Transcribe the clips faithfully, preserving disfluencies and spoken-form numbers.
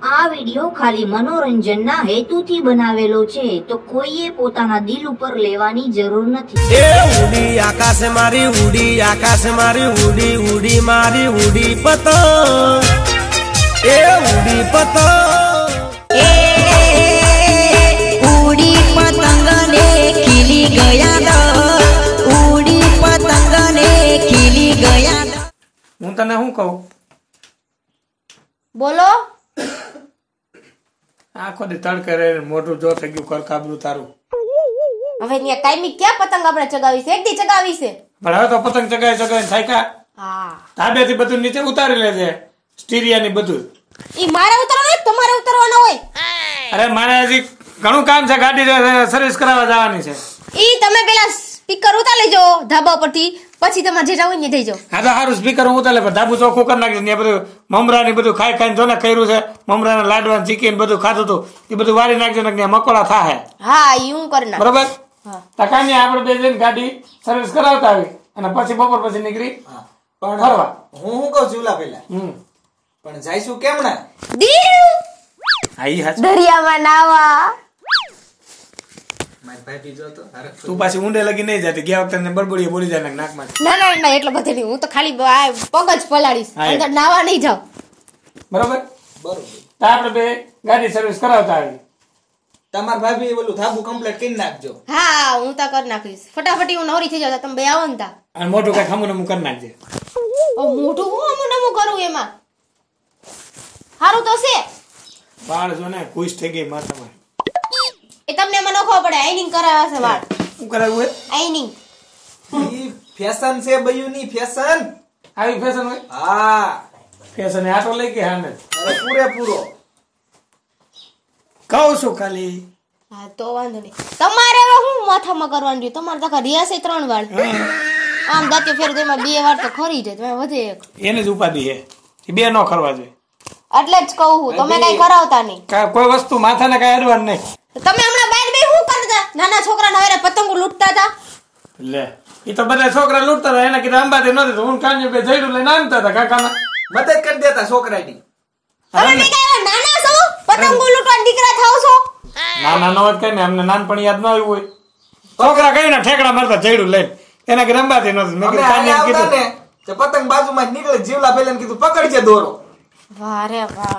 આ વિડિયો ખાલી મનોરંજનના હેતુથી બનાવેલો છે, તો કોઈએ પોતાના દિલ ઉપર લેવાની જરૂર નથી। એ ઉડી આકાશે મારી ઉડી આકાશે મારી ઉડી ઉડી મારી ઉડી પતંગ, એ ઉડી પતંગ, એ ઉડી પતંગ ને ખીલી ગયા ઉડી પતંગ ને ખીલી ગયા। હું તને શું કહું? બોલો। આખો દી તડકે રે મોઢું જો થઈ ગયું કરકાબરું તારું। હવે ત્યાં કાયમી ક્યાં પતંગ આપણે ચગાવી છે? એક દી ચગાવી છે પણ હવે તો પતંગ ચગાવી ચગાવી થાય કા? હા, ધાબેથી બધું નીચે ઉતારી લેજે, સ્ટીરિયા ની બધું। ઈ મારે ઉતરવાનું તમારે ઉતરવાનો હોય? અરે મારે હજી ઘણું કામ છે, ગાડી સર્વિસ કરાવવા જવાની છે। ઈ તમે પેલા સ્પીકર ઉતાર લેજો ધાબા પરથી, પછી તમારે જે જવું ને થઈ જાવ। હા તો સારું, સ્પીકર હું ઉતારે, ધાબુ ચોખ્ખું કરી નાખીશ ને બધું મમરા ને બધું ખાઈ ખાઈને જો ને કર્યું છે, મમરા ને લાડવા ચીકી બધું ખાધું હતું એ બધું વારી નાખજો ને મકોડા થાય। હા, ઈ હું કરી નાખ બરોબર? હા, તકાની આપણે બે જઈને ગાડી સર્વિસ કરાવતા આવી અને પછી બપોર પછી નીકળી પણ ફરવા। હું શું કહું જીવલા પેલા હમ પણ જઈશું કેમ ના? દીવ હા ઈ હાચું। દરિયામાં નાવા મારી ભાભી જો તો અરે તું પાછી ઊંડે લગી નહીં જતી, ગયા વખતે ને બળબડીએ બોલી જાય નાકમાં। ના ના ના, એટલો બધો નહીં, હું તો ખાલી આ પગ જ પલાળીશ, હા, એ. અંદર નાવા નહીં જાવ। બરોબર? બરોબર। તો આપણે બે ગાડી સર્વિસ કરાવતા આવી। તમાર ભાભી ઓલું ધાબુ કમ્પ્લીટ કરી નાખજો। હા, હું તો કરી નાખીશ ફટાફટી, હું નવરી થઈ જાવ તમે બે આવો ને તા। અને મોટું કઈ ખમું નમું કરી નાખજે। ઓ મોટું હું અમુક નમું કરું એમાં? સારું તો છે વાળ જો ને ખુશ થઈ ગઈ માથામાં। એ તમને એમાં ન ખબર પડે, આઈનિંગ કરાવ્યા છે વાળ, શું કરાવ્યું હોય? આઈનિંગ। ઈ ફેશન છે બયુની ફેશન। આવી ફેશન હોય? હા ફેશન આટો લઈ કે હામે અરે પૂરેપૂરો કહું છું ખાલી। હા તો વાંધો નહીં, તમારે હવે હું માથામાં કરવાનું રહ્યું? તમારે તો રિયા છે ત્રણ વાળ, આમ દાંતે ફેર એમાં બે વાર તો ખરી જાય, તમે વધે એક, એને જ ઉપાધિ છે, એ બે ન કરવા જોઈએ। એટલે જ કહું છું તમે કઈ કરાવતા નહીં। કાંઈ કોઈ વસ્તુ માથાને કઈ અડવાનું નહીં। તમે હમણાં બાર બે શું કરતા? નાના છોકરાના હારે પતંગો લૂંટતા હતા? લે એ તો બધા છોકરા લૂંટતા હતા, એને કીધું અંબાથી નહોતી તો હું કાંઈ બે જઈડું લઈને આનતા હતા કાકાના। મદદ કરી દેતા છોકરાની। તમે બે કઈ એવા નાના છો? પતંગો લૂંટવાના દીકરા થાવ છો? નાના નો જ કઈ ને અમને નાનપણ યાદ ન આવ્યું હોય? છોકરા કઈ ને ઠેકડા મારતા જઈડું લઈને, એના કીધું અંબાથી નહોતી, મેં અમે કીધું કાંઈ આયા એમ આવતા કીધું। ને તે પતંગ બાજુમાં જ નીકળે, જીવલા પેલા કીધું પકડજે દોરો। વાહ રે વાહ,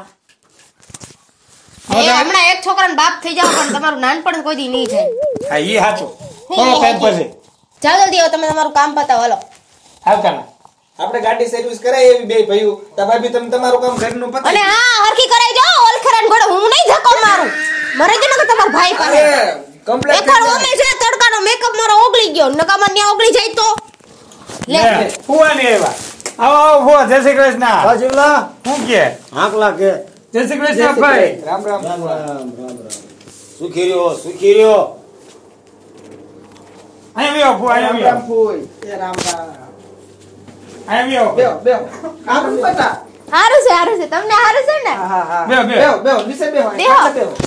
એ હમણાં એક છોકરાનો બાપ થઈ જાવ પણ તમારું નાનપણ કોઈ દી નહીં થાય। હા ઈ સાચું, થોડો ટાઈમ પછી જાઓ જલ્દી, હવે તમે તમારું કામ પતાવો, હાલો। આવતા ના આપણે ગાડી સર્વિસ કરાય એવી બે ભાઈઓ, તા ભાભી તમે તમારું કામ ઘરનું અને પતાવી હા હરખી કરાઈ જાઓ, ઓલખરાન ઘોડે હું નહીં ધક્કો મારું, મરે જ નકર તમારા ભાઈ પાસે કમ્પ્લીટ એકવાર ઓમે છે તડકાનો મેકઅપ મારો ઓગળી ગયો, નકામાં ન્યા ઓગળી જાય તો લે લે ફુવાની એવા આવો આવો ફુવા, જય શ્રી કૃષ્ણ। જીવલા શું કે હાકલા કે જય શ્રી કૃષ્ણ ભાઈ। રામ રામ રામ રામ રામ રામ સુખી રહ્યો સુખી રહ્યો અહીંયા આવ્યો ફુવા, અહીંયા રામ રામ આવ્યો, ફૂઈ એ રામ રામ અહીંયા બેહો આવ્યો। બેહો આમ બતા હારું છે હારું છે, તમને હારું છે ને? હા હા બેહો, બેહો. બેહો બેહો નીચે બેહો બેહો. નીચે બેહો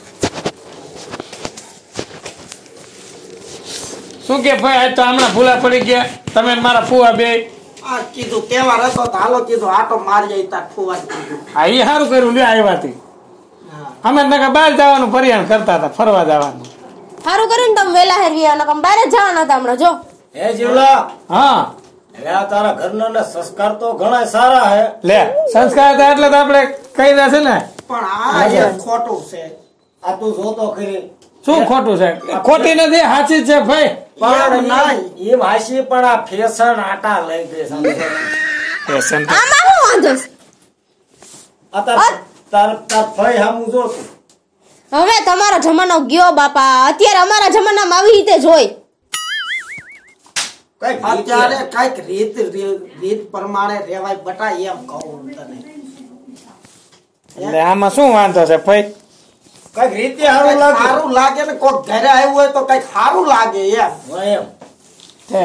શું કે ભાઈ આજ તો હમણાં ભૂલા પડી ગયા તમે ને મારા ફુવા બે? આ કીધું તહેવાર હતો તો હાલો કીધું આટો મારી જાય તાર ફુવા કીધું હા એ સારું કર્યું લે આવ્યાથી, અમે નકા બહાર જવાનું પરિયાણ કરતા હતા, ફરવા જવાનું। હારું કર્યું ને તમે વેલા હેરવી, નકમ બહાર જ જવાના હતા હમણાં જો। હે જીવલા હા લે તારા ઘરના ને સંસ્કાર તો ઘણા સારા હે લે સંસ્કાર હતા એટલે તો આપણે કહી રહ્યા છે ને। પણ આ જે ખોટું છે આ તું જોતો ખરી શું ખોટું છે? ખોટી નથી, સાચી જ છે ભાઈ। પણ નહીં એમ હાસી પણ આ ફેશન આટા લઈ ગઈ સમજે ફેશન તો- આમાં શું વાંધો છે? આ તાર તાર તાર ભાઈ હામું જો તું હવે તમારો જમાનો ગયો બાપા, અત્યારે અમારા જમાનામાં આવી રીતે જ હોય। કઈક અત્યારે કઈક રીત રીત પ્રમાણે રેવાય બટા એમ કહું તને એટલે આમાં શું વાંધો છે ભાઈ? કઈક રીતે સારું લાગે સારું લાગે ને કોક ઘરે આવ્યું હોય તો કઈક સારું લાગે એમ એમ છે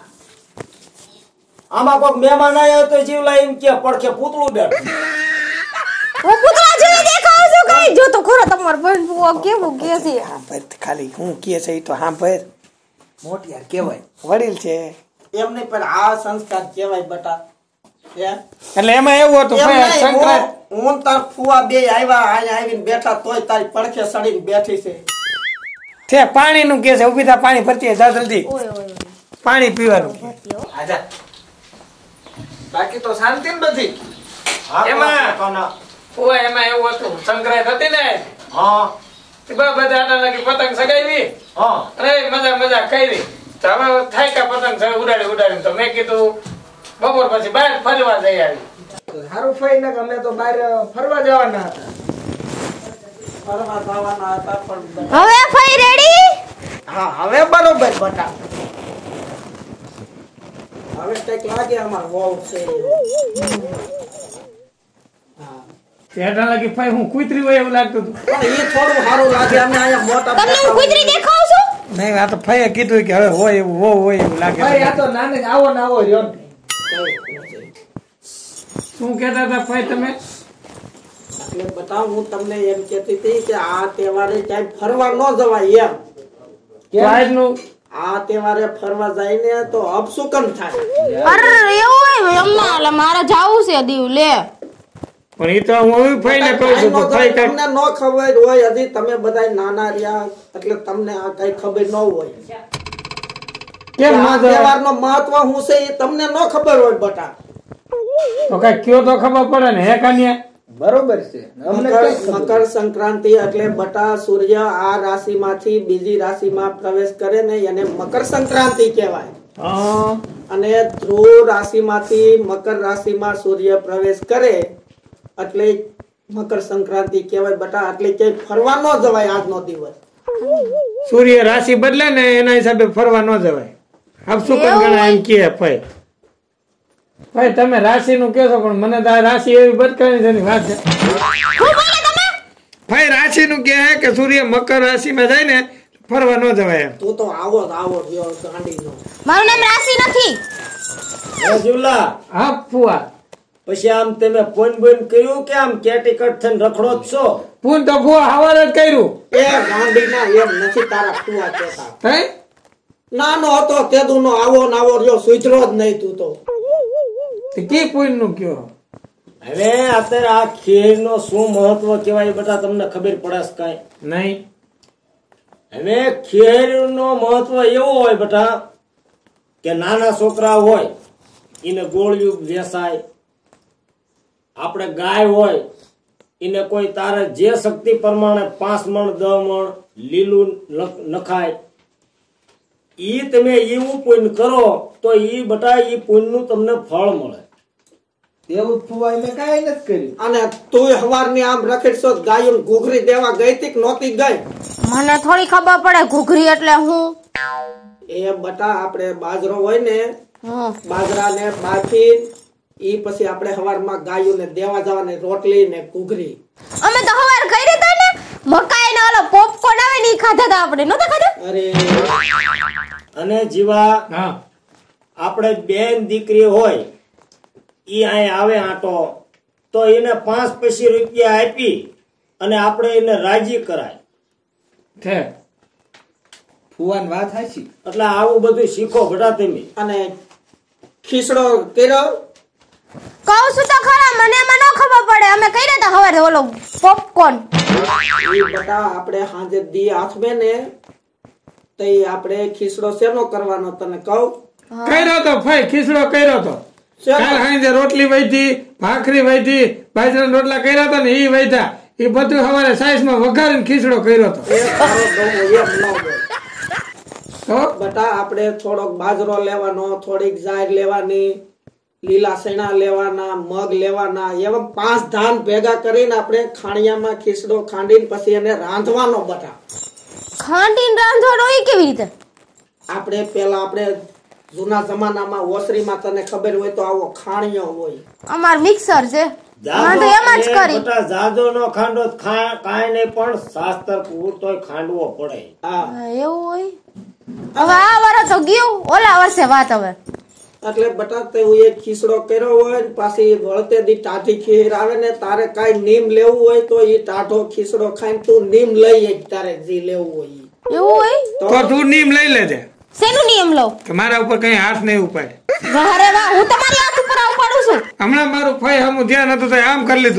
આમાં કોક મહેમાન આવ્યો તો જીવલા એમ કે પડખે પૂતળું બેઠું હું પુતળા જેવી દેખાવ છું કઈ? જો તો ખરો તમારો ભાઈ ફુવા કેવું કે છે? હા ભાઈ ખાલી હું કે છે એ તો હા ભાઈ મોટી યાર કહેવાય વડીલ છે એમ નહીં પણ આ સંસ્કાર કહેવાય બટા એટલે એમાં એવું હતું ભાઈ સંક્રાંત હું તાર ફુવા બે આવ્યા અહીંયા આવીને બેઠા તોય તારી પડખે સડીને બેઠી છે છે પાણી નું કે છે ઉભી થા પાણી ભરતી જા જલ્દી ઓય ઓય ઓય. પાણી પીવાનું આજા બાકી તો શાંતિ ને બધી એમાં ઓય એમાં એવું હતું સંક્રાંત હતી ને હા તે બા બધા આના લાગી પતંગ સગાવી હા અરે મજા મજા કરી તો હવે થાય કે પતંગ સગાઈ ઉડાડી ઉડાડી તો મેં કીધું બપોર પછી બહાર ફરવા જઈ આવી સારું ફઈ ને અમે તો બહાર ફરવા જવાના હતા ફરવા જવાના હતા પણ હવે ફઈ રેડી હા હવે બરોબર બટા હવે કઈક લાગે અમાર વહુ છે હા પેટા લાગી ફાઈ હું કૂતરી હોય એવું લાગતું હતું પણ એ થોડું સારું લાગે અમે અહીંયા મોટા તમને બેઠા હું કુતરી હોઈએ. દેખાવ છું નહીં આ તો ફાઈએ કીધું કે હવે હોય એવું હો હોય એવું લાગે ભાઈ આ તો નાને જ આવો ને આવો રહ્યો ને. શું કહેતા હતા ફાઈ તમે એટલે બતા હું તમને એમ કહેતી હતી કે આ તહેવારે ક્યાંય ફરવા ન જવાય એમ આજનું આ તહેવારે ફરવા જાય ને તો અપશુકન થાય અરે એવું હોય અમ્મા મારે જાવું છે દીવ લે પણ એ તો હું હવે ફાઈને કહું છું કાંઈ ન તો ફાઈ જાય, કાંઈ તમને ન ખબર હોય હજી તમે બધા નાના રહ્યા એટલે તમને આ કઈ ખબર ન હોય કેમ આ ના જવાય? તહેવારનો મહત્વ શું છે એ તમને ન ખબર હોય બટા તો કઈ કયો તો ખબર પડે ને હે કાન્યા બરોબર છે અમને મકર ક્યાં ખબર? મકર સંક્રાંતિ એટલે બટા સૂર્ય આ રાશિમાંથી બીજી રાશિમાં પ્રવેશ કરે ને એને મકર સંક્રાંતિ કહેવાય હા અને ધ્રુવ રાશિમાંથી મકર રાશિમાં સૂર્ય પ્રવેશ કરે એટલે મકર સંક્રાંતિ કહેવાય બટા એટલે કે ફરવા ન જવાય આજનો દિવસ સૂર્ય રાશિ બદલે ને એના હિસાબે ફરવા ન જવાય આપ શું કેમ ગણા એમ કે ભાઈ ભાઈ તમે રાશિ નું કહો છો પણ મને તો આ રાશિ એવી બદકાની છે વાત છે ભાઈ રાશિ નું કહે કે સૂર્ય મકર રાશિમાં જાય ને ફરવા ન જવાય એમ તું તો આવો જ આવો રહ્યો ગાંડીનો મારું નામ રાશિ નથી રાજુલા હા ફુવા પછી આમ તમે ફોન બોન કર્યું કે આમ કેટીકટ થઈને રખડો જ છો પૂન તો ફુવા હવારે જ કર્યું એ ગાંડીના એમ નથી તારા ફુવા કહેતા હે નાનો હતો તેદુનો આવો ને આવો રહ્યો સુધરો જ નહીં તું તો તે કી પૂન નું કયો હવે અત્યારે આ ખેર નો શું મહત્વ કહેવાય બેટા તમને ખબર પડે છે કાંઈ નહીં હવે ખેર નો મહત્વ એવો હોય બેટા કે નાના છોકરા હોય એને ગોળિયું વેસાય આપણે ગાય હોય એને કોઈ તારે જે શક્તિ પ્રમાણે પાંચ મણ દસ મણ લીલું નખ- નખાય ઈ તમે એવું પુણ્ય કરો તો ઈ બટા ઈ પુણ્ય નું તમને ફળ મળે એવું ફુવાઈ મેં કાંઈ નથી કર્યું અને તું હવારની આમ રખડશો ગાયું ઘૂઘરી દેવા ગઈ તી કે નહોતી ગઈ મને થોડી ખબર પડે ઘૂઘરી એટલે હું એ બટા આપણે બાજરો હોય ને હમ. બાજરાને બાફી ઈ પછી આપણે હવારમાં ગાયું ને દેવા જવાની રોટલી ને ઘૂઘરી અમે તો હવાર કરી હતા ને મકાઈ ને ઓલો પોપકોર્ન આવે ને ઈ ખાધા હતા આપણે નતા ખાધા અરે અને જીવા હા આપણે બેન દીકરી હોય ઈ અહીં આવે આટો તો એને પાંચ પૈસા રૂપિયા આપી અને આપણે એને રાજી કરાય છે ફુવાની વાત હાચી એટલે આવું બધું શીખો બેટા તમે અને ખીસડો કર્યો કહું છું તો ખરા મને એમાં ન ખબર પડે અમે કર્યા હતા હવારે ઓલો પોપકોર્ન ઈ બટા આપણે હાજે દી હાથમે ને તો ઈ આપણે ખીસડો શેનો કરવાનો તને કહું કર્યો તો ભાઈ ખીચડો કર્યો તો શેનો? કાલ સાંજે રોટલી વૈધી ભાખરી વૈધી બાજરાના રોટલા કર્યા હતા ને ઈ વૈધા એ બધું સવારે સાઈઝ માં વઘારીને ખીચડો કર્યો હતો એ તારો બહુ એમ ન બોલ. તો બટા આપણે થોડોક બાજરો લેવાનો થોડીક જાર લેવાની લીલા ચણા લેવાના મગ લેવાના એવા પાંચ ધાન ભેગા કરીને આપણે ખાણિયામાં ખીસડો ખાંડીને પછી એને રાંધવાનો બટા ખાંડીને રાંધવાનો ઈ કેવી રીતે આપણે પેલા આપણે જૂના જમાનામાં ઓસરીમાં તને ખબર હોય તો આવો ખાણિયો હોય અમાર મિક્સર છે જાજો તો એમ જ એ કરી બેટા જાજો નો ખાંડો ખા- કાંઈ નહીં પણ શાસ્ત્ર પૂરતોય ખાંડવો પડે હા હા, એવું હોય હવે આ વર્ષ તો ગયું ઓલા વર્ષે વાત હવે એટલે બટા તે એક ખીસડો કર્યો હોય ને પાછી વળતે દી ટાઢી ખીર આવે ને તારે કાંઈ નીમ લેવું હોય તો એ ટાઢો ખીસડો ખાઈને તું નીમ લઈ જ તારે જે લેવું હોય ઈ. એવું હોય તો તું નીમ લઈ લેજે શેનું નિયમ લઉં કે મારા ઉપર કઈ હાથ નહીં ઉપાડે વાહ રે વાહ હું તમારી હાથ ઉપર આવું પાડું છું હમણાં મારું ફઈ હમું ધ્યાન હતું તો આમ કરી લીધું તું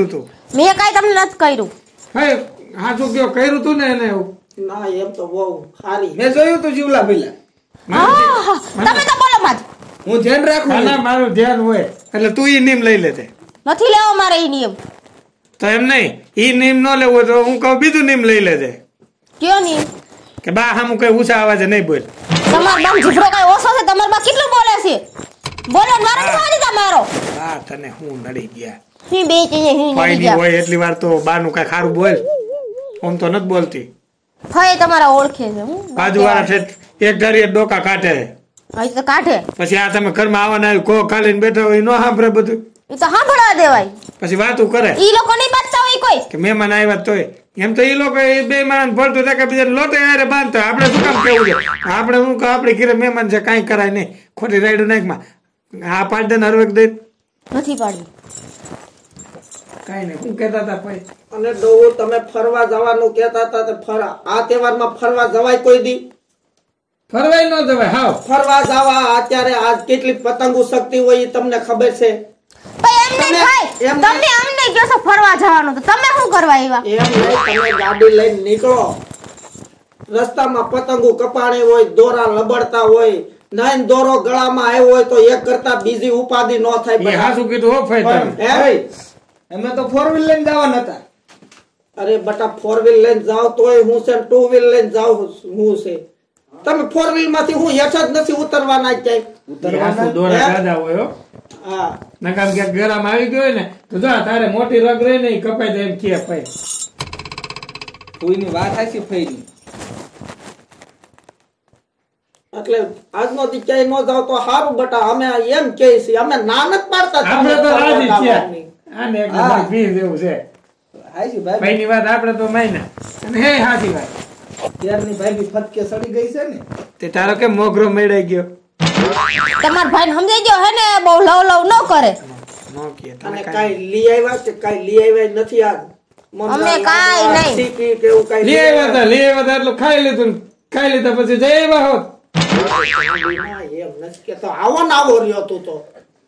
મેં કાઈ તમને નથી કર્યું. હે હાચું કયો કર્યું તું ને એને એવું ના એમ તો બહુ સારી. મેં જોયું તું જીવલા પેલા. હા, હા, તમે તો બોલો માત. હું ધ્યાન રાખું ના ના, મારું ધ્યાન હોય એટલે તું ઈ નિયમ લઈ લેતે. નથી લેવો મારે ઈ નિયમ. તો એમ નહીં, ઈ નિયમ ન લેવો તો હું કહું બીજું નિયમ લઈ લેજે કયો નિયમ? કે બા હામું કઈ ઊંચા અવાજે નહીં બોલ. તમાર બામ જીભડો કઈ ઓછો છે? તમાર બા કેટલું બોલે છે? બોલો મારો જ વાદી તમારો. બા તને હું નડી ગયા. હું બે ચીજે હું કોઈ નહીં નહીં ગયા. હોય એટલી વાર તો બાનું કઈ ખારું બોલ. આમ તો નથી બોલતી. ફઈ તમારા ઓળખે છે. હું બાજુવાળા ઠેઠ એક ઘરે ડોકા કાઢે અહીં તો કાઢે. પછી આ તમે ઘરમાં આવવાના આવ્યું કો ખાલીને બેઠા હોય ન સાંભળે બધું. એ તો સાંભળવા દેવાય. પછી વાતું કરે ઈ લોકો નહીં બાંધતા હોય કોઈ. કે મહેમાન આવ્યા તોય એમ તો એ લોકો એ બે માણસ ભરતું થાય કે બીજા લોટે યારે બાંધતા હોય. આપણે શું કામ કેવું છે? આપણે હું કે આપણે ઘરે મહેમાન છે કાંઈ કરાય નહીં. ખોટી રાઈડ નાખમાં આ પાડ દે ને હરવેક દે નથી પાડ્યું. કાંઈ નહીં. હું કહેતા હતા ભાઈ અને ડોહુ તમે ફરવા જવાનું કહેતા હતા તે ફરવા આ તહેવારમાં ફરવા જવાય કોઈ દી? ફરવાય ન જવાય હાવ. ફરવા જવા અત્યારે આજ કેટલી પતંગો શક્તિ હોય એ તમને ખબર છે? પણ એમ નહીં થાય. એમ તમે અમને કહો છો ફરવા જવાનું તો તમે શું કરવા આવ્યા? એમ નહીં, તમે ગાડી લઈને નીકળો, રસ્તામાં પતંગો કપાણી હોય, દોરા લબડતા હોય, નાઈન દોરો ગળામાં આવ્યો હોય તો એક કરતા બીજી ઉપાધિ ન થાય. એ બધા. હાસું કીધું હો ભાઈ તમે. હે? અમે તો ફોર વ્હીલ લઈને જવાના હતા. અરે બટા ફોર વ્હીલ લઈને જાવ તોય હું છે, ટુ વ્હીલ લઈને જાવ હું છે. તમે ફોર વ્હીલ માંથી હું હેઠ જ નથી ઉતરવાના ક્યાંય. એ હાસું દોરા હે? ગાડા હોય હો. હા નકામ ક્યાંક ગરામાં આવી ગયો હોય ને તો જો તારે મોટી રગ રહી ને ઈ કપાઈ જાય એમ કે ભાઈ. કોઈની વાત હાચી ફેરી. એટલે આજનો દી ક્યાંય ન જાવ તો સારું બટા. અમે એમ કે છીએ, અમે ના નથી પાડતા આપણે તો તમને રાજી ફરવા છીએ. જવાની. આને એક હા. ભી જેવું છે હાચી ભાઈ. ભાઈ ની વાત આપણે તો માયના. અને હે હાચી વાત. ત્યારની ભાઈ ફટકે સડી ગઈ છે ને. તે તારો કે મોગરો મેળાઈ ગયો તમાર ભાઈ સમજાઈ ગયો હે ને બહુ લવ લવ ન કરે. નો કે તને અને કાંઈ કાઈ લઈ આવ્યા કે કાઈ લઈ આવ્યા નથી આજ? અમે કાંઈ નહીં. સીકી કે એવું કાઈ લઈ આવ્યા હતા લઈ આવ્યા હતા એટલું ખાઈ લીધું ને ખાઈ લીધા પછી જઈ આવ્યા હોત. ના, એમ નથી કેતો. આવો ને આવો રહ્યો તું તો.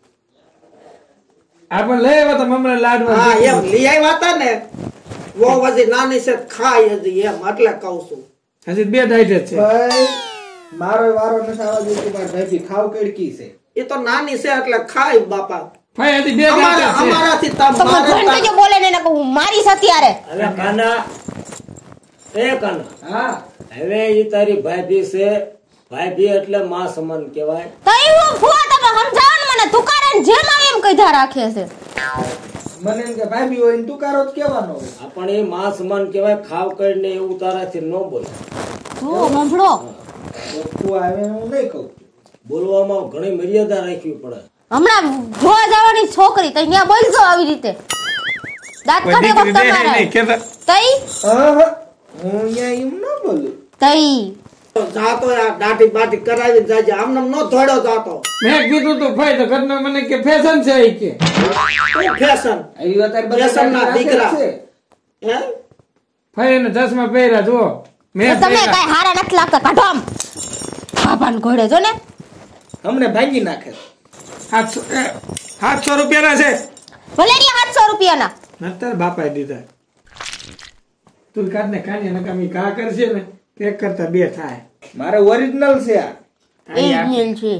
આપણે લઈ આવ્યા હતા મમરા લાડવા. હા એમ લઈ આવ્યા હતા ને વો હજી નાની છે ખાય હજી એમ એટલે કહું છું. હજી બે ડાઈટ જ છે. ભાઈ મારો વારો નથી આવવા દેતી. મારી ભાઈ ખાવ કેડકી છે. એ તો નાની છે એટલે ખાય બાપા. ભાઈ હજી બે અમારા ડાઈટ છે. અમારાથી તમાર તમારે ભાઈ જો બોલે ને એને કહું મારી સત્યારે. હવે કાના એ કાના હા હવે ઈ તારી ભાભી છે. ભાભી એટલે માં સમાન કહેવાય. તઈ હું ફુવા તમે સમજાવો ને મને તુકારે ને જેમ આવે એમ કઈધા રાખે છે. મને એમ કે ભાભી હોય ને તુકારો જ કહેવાનો હોય. આપણે એ માં સમાન કહેવાય. ખાવ કરીને એવું તારાથી ન બોલે. જો મંભળો તો તું આવે હું નહીં કહું. બોલવામાં ઘણી મર્યાદા રાખવી પડે. હમણાં જોવા જવાની છોકરી તઈ ન્યા બોલજો આવી રીતે. દાંત કોઈ કાઢે દીકરી કોક દે તમારે. નહીં કેતા. તઈ આહા, હું અહીંયા એમ ન બોલું. તઈ જાતો આ દાઢી બાટી કરાવીને જાજે. આમને આમ નો ધોડ્યો જાતો. મેં કીધું તું ભાઈ તો ઘરના મને કે ફેશન છે ઈ કે. શું ફેશન? આવી વાત તારી બધા વ્યસનના રાખે દીકરા. છે. હે? ભાઈ એને ચશ્મા પહેર્યા જુઓ. મેં તમે પહેર્યા. કઈ હારા નથી લાગતા કાઢો આમ. બાપાને ઘોડે જો ને. અમને ભાંગી નાખે. સાતસો એ, સાતસો રૂપિયાના છે. ભલે ની આઠસો રૂપિયાના. નતર બાપાએ દીધા. તું કાઢ ને કાઢી નકામી ઘા કરશે ને એક કરતા બે થાય. મારે ઓરિજિનલ છે આ. એ જ છે.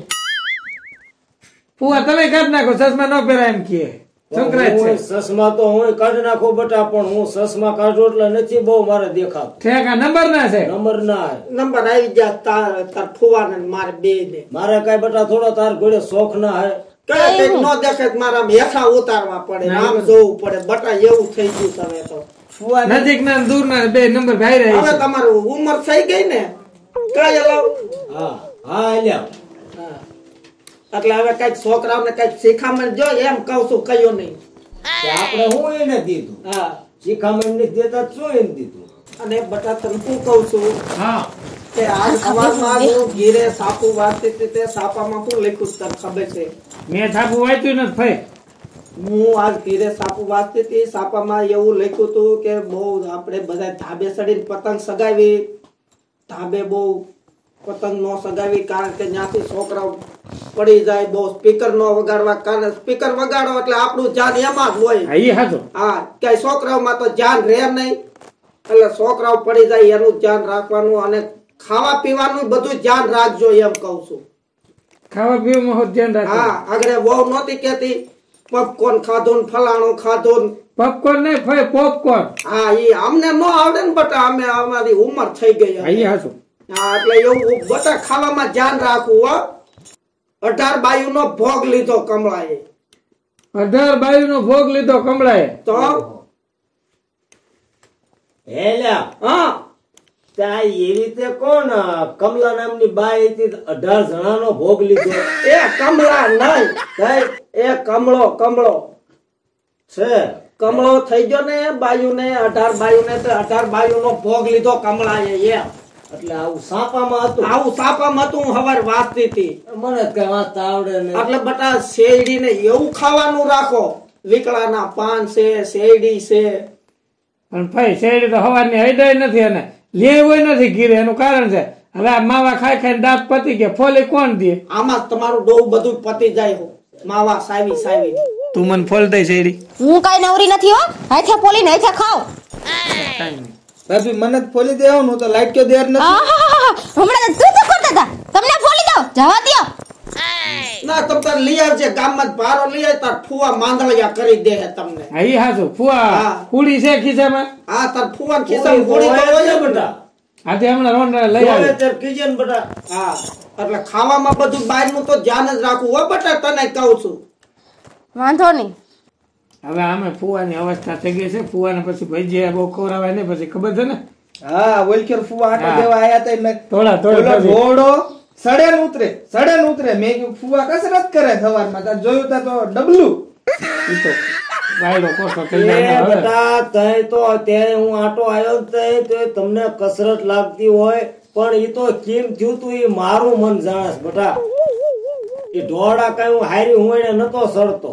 ફુવા તમે કાઢ નાખો ચશ્મા ન પહેરાય એમ કે છોકરા જ હું છે. સસમા તો હું કાઢી નાખો બટા પણ હું સસમા કાઢું એટલે નથી બહુ મારે દેખાતું. ઠેકા નંબર ના છે. નંબર ના આવે. નંબર આવી ગયા તાર તાર ફુવાને ને મારે બે ને. મારે કઈ બટા થોડો તાર ઘોડે શોખ ના હે. કઈ કઈક નો દેખે તો મારે આમ હેઠા ઉતારવા પડે, આમ જોવું પડે. બટા એવું થઈ ગયું તમે તો. ફુવાને નજીક ના દૂર ના બે નંબર ભાઈ રહી હવે છે. તમારું ઉંમર થઈ ગઈ ને કઈ લાવ. હા હા અલ્યા એટલે હવે કઈક છોકરાઓને કઈક શીખામણ જો એમ કઉ છું કયો નહીં. કે આપણે હું એને દીધું. હા શિખામણ નથી દેતા તો શું એને દીધું. અને બટા તને શું કઉ છું હા કે આજ સવારમાં હું ઘીરે સાપુ વાંચતી હતી તે સાપામાં શું લખ્યું તને ખબર છે? મેં છાપું વાંચ્યું નથી ભાઈ. હું આજ ઘીરે સાપુ વાંચતી હતી. સાપામાં એવું લખ્યું હતું કે બહુ આપણે બધા ધાબે ચડીને પતંગ સગાવી, ધાબે બહુ પતંગ નો સગાવી, કારણ કે ત્યાંથી છોકરાઓ પડી જાય. બહુ સ્પીકર નો વગાડવા, કારણ સ્પીકર વગાડો એટલે આપણું ધ્યાન એમાં જ હોય. હા ઈ હાચું. હા, કે છોકરાઓમાં તો ધ્યાન રહે નહીં, એટલે છોકરાઓ પડી જાય એનું ધ્યાન રાખવાનું. અને ખાવા પીવાનું બધું ધ્યાન રાખજો એમ કઉ છું. ખાવા પીવામાં હોત ધ્યાન રાખો. હા, આગળ વહુ નહોતી કેતી પોપકોર્ન ખાધું ને ફલાણું ખાધું ને. પોપકોર્ન નહીં ફાય પોપકોર્ન. હા, ઈ અમને નો આવડે ને બટા, અમે અમારી ઉંમર થઈ ગઈ. હા ઈ હાચું. હા, એટલે એવું બટા ખાવામાં ધ્યાન રાખવું હો. અઢાર બાયુ નો ભોગ લીધો કમળાએ. અઢાર બાયુ નો ભોગ લીધો કમળાએ. તો હેલ્યા હા, ત્યાં એવી રીતે કોણ કમલા નામની બાઈ હતી, અઢાર જણાનો ભોગ લીધો? એ કમળા નહીં, એ કમળો કમળો છે. કમળો થઈ ગયો ને બાયુ ને, અઢાર બાયુ ને, તો અઢાર બાયુ નો ભોગ લીધો કમળાએ. એમ એટલે આવું સાપામાં હતું. આવું સાપામાં હતું. હું હવાર વાંચતી હતી. મને કઈ વાંચતા આવડે નહીં. એટલે બટા શેરડી ને એવું ખાવાનું રાખો. વિકળાના પાન છે, શેરડી છે. અને ભાઈ શેરડી તો હવાની હૈદાય નથી અને લેવું નથી ઘીરે. એનું કારણ છે હવે આ માવા ખાઈ ખાઈને દાંત પતી ગયા, ફોલી કોણ દે? આમાં તમારું ડોવ બધું પતી જાય. હો માવા સાવી સાવી. તું મને ફોલ દઈ શેરડી. હું કઈ નવરી નથી હો. હાથે પોલીને હાથે ખાઓ. ભાભી મને જ ફોલી દેવાનું તો લાઈટ ક્યો દેર નથી. આહાહાહા, હમણાં તો તું તો કરતા હતા. તમને ફોલી દો, જવા દ્યો. ના તમ તાર લઈ આવજે, ગામમાં જ ભારો લઈ આવ. તાર ફુવા માંદળિયા કરી દે હે તમને. હા ઈ હાચું. ફુવા હા. કુડી છે ખિસ્સામાં. હા, તાર ફુવા ખિસ્સામાં ગોળી તો હોય જ બેટા. આજે હમણાં રોંડ લઈ આવે. કીજે ને બેટા. હા, એટલે ખાવામાં બધું બહારનું તો ધ્યાન જ રાખવું હો બેટા, તને કહું છું. વાંધો નહીં. હવે આમે ફુવાની અવસ્થા થઈ ગઈ છે. ફુવાને પછી ભજીયા બહુ ખવડાવાય નહીં, પછી ખબર છે ને. હા, ઓલકેર ફુવા આટા હા. દેવા આયા તા ને થોડા થોડા ઓલો ઘોડો સડે ને ઉતરે, સડે ને ઉતરે. મેં કીધું ફુવા કસરત કરે સવારમાં. તાર જોયું તા તો ડબલું. ઈ તો વાયડો કોસો થઈ એ જાય હવે. બેટા તય તો અત્યારે હું આટો આવ્યો તય તો તમને કસરત લાગતી હોય, પણ ઈ તો કેમ થયું તું એ મારું મન જાણે છે બેટા. એ ઢોળા કઈ હું હારી હું એને નતો સડતો.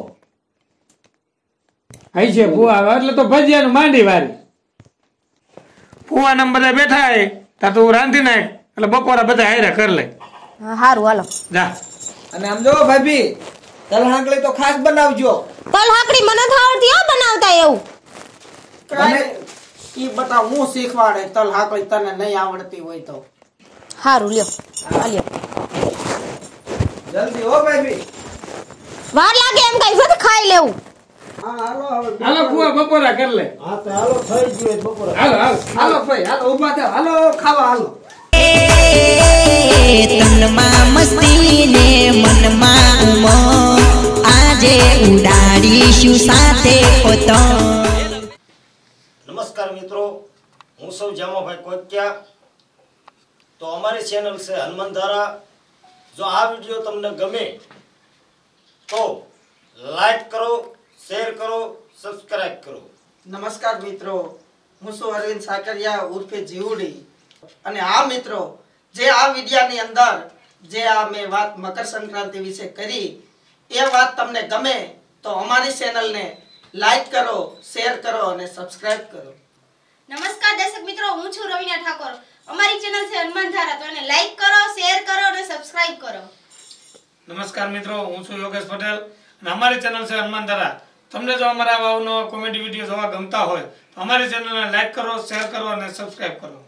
આઈ છે ફુવા આવે એટલે તો ભજીયાનું માંડી વારી. ફુવા ને બધા બેઠા હે તા તું રાંધી નાખ એટલે બપોરા બધા હાયરા કર લે. હા, હારું હાલો. જા. અને આમ જો ભાભી તલ હાંકલી તો ખાસ બનાવજો. તલ હાકડી મને તો આવડતી હો બનાવતા એવું. કાંઈ ઈ બટા હું શીખવાડે. તલ હાકળી તને નહીં આવડતી હોય તો. હારું લ્યો. આ લ્યો. જલ્દી હો ભાભી. વાર લાગે એમ કઈ બધું ખાઈ લેવું. હા, હાલો હવે. હાલો ફુવા બપોરા કર લે. હા તો હાલો થઈ ગયું બપોર. હાલો હાલો. હાલો ભાઈ, હાલો ઊભા થાવ. હાલો ખાવા હાલો. તનમાં મસ્તી ને મનમાં ઉમંગ, આજે ઉડાડીશું સાથે પતંગ. નમસ્કાર મિત્રો, હું સૌ જામાભાઈ કોત્યા. તો અમારી ચેનલ છે હનુમાન ધારા. જો આ વિડીયો તમને ગમે તો લાઈક કરો, શેર કરો, સબસ્ક્રાઇબ કરો. નમસ્કાર મિત્રો, હું છું અરવિંદ સાકરિયા ઉર્ફે જીવડી. અને આ મિત્રો, જે આ વિડિયાની અંદર જે આ મેં વાત મકર સંક્રાંતિ વિશે કરી, એ વાત તમને ગમે તો અમારી ચેનલને લાઈક કરો, શેર કરો અને સબસ્ક્રાઇબ કરો. નમસ્કાર દર્શક મિત્રો, હું છું રવિના ઠાકોર. અમારી ચેનલ છે હનુમાન ધારા, તો એને લાઈક કરો, શેર કરો અને સબસ્ક્રાઇબ કરો. નમસ્કાર મિત્રો, હું છું યોગેશ પટેલ અને અમારી ચેનલ છે હનુમાન ધારા. તમને જો અમારા આવા કોમેડી વિડીયો જોવા ગમતા હોય તો અમારી ચેનલને લાઈક કરો, શેર કરો અને સબસ્ક્રાઇબ કરો.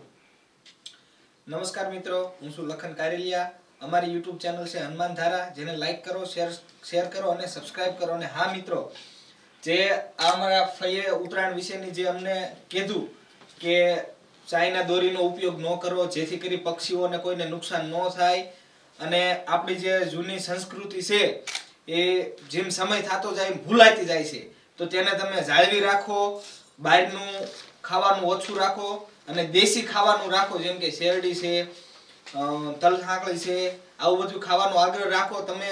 નમસ્કાર મિત્રો, હું છું લખન કારેલિયા. અમારી યુટ્યુબ ચેનલ છે હનુમાન ધારા, જેને લાઈક કરો, શેર શેર કરો અને સબસ્ક્રાઇબ કરો. અને હા મિત્રો, જે આ અમારા ફઈએ ઉત્તરાયણ વિશેની જે અમને કીધું કે ચાઇના દોરીનો ઉપયોગ ન કરવો, જેથી કરી પક્ષીઓને કોઈને નુકસાન ન થાય, અને આપણી જે જૂની સંસ્કૃતિ છે એ જેમ સમય થતો જાય એમ ભૂલાતી જાય છે, તો તેને તમે જાળવી રાખો, બહારનું ખાવાનું ઓછું રાખો અને દેશી ખાવાનું રાખો. જેમ કે શેરડી છે, તલ હાંકળી છે, આવું બધું ખાવાનો આગ્રહ રાખો. તમે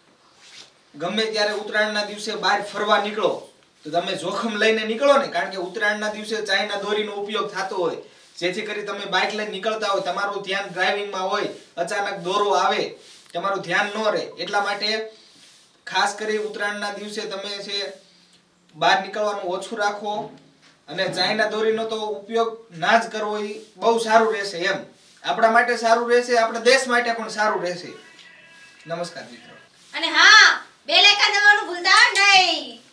ગમે ત્યારે ઉત્તરાયણના દિવસે બહાર ફરવા નીકળો તો તમે જોખમ લઈને નીકળો ને, કારણ કે ઉત્તરાયણના દિવસે ચાઇના દોરીનો ઉપયોગ થતો હોય, જેથી કરી તમે બાઇક લઈને નીકળતા હોય, તમારું ધ્યાન ડ્રાઇવિંગમાં હોય, અચાનક દોરો આવે, તમારું ધ્યાન ન રહે. એટલા માટે ખાસ કરી ઉત્તરાયણના દિવસે તમે છે બહાર નીકળવાનું ઓછું રાખો અને ચાઇના દોરીનો તો ઉપયોગ ના જ કરવો, એ બહુ સારું રહેશે એમ. આપણા માટે સારું રહેશે, આપણા દેશ માટે પણ સારું રહેશે. નમસ્કાર મિત્રો. અને હા બેલ આઇકન દબાવવાનું ભૂલતા નહીં.